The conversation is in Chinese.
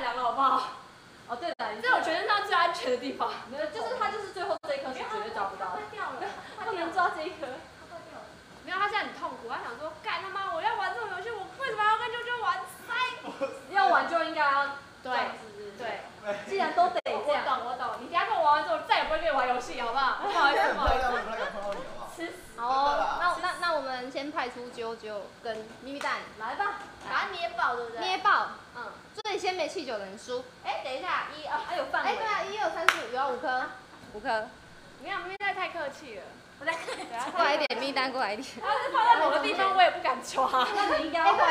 善良了，好不好？ 哦，对了， 这是我全身上最安全的地方。 没有，就是它就是最后这一颗是绝对抓不到的， 掉了， 不能抓这一颗。 没有，他现在很痛苦，他想说，干他妈，我要玩这种游戏，我为什么要跟啾啾玩？ 要玩就应该要对对， 既然都得这样， 我懂。你等下跟我玩完之后，再也不会跟你玩游戏，好不好？不好意思，不好意思。 好哦，那我们先派出啾啾跟咪咪蛋来吧， 把它捏爆，对不对？ 捏爆，最先没气球的人输。 哎，等一下，1、2， 还有范围。哎，对啊，1、2、3、4、5，有5颗，5颗。 没有，咪咪蛋太客气了。我在看， 过来一点，咪咪蛋过来一点。 它是放在某个地方，我也不敢抓。 那你应该要过来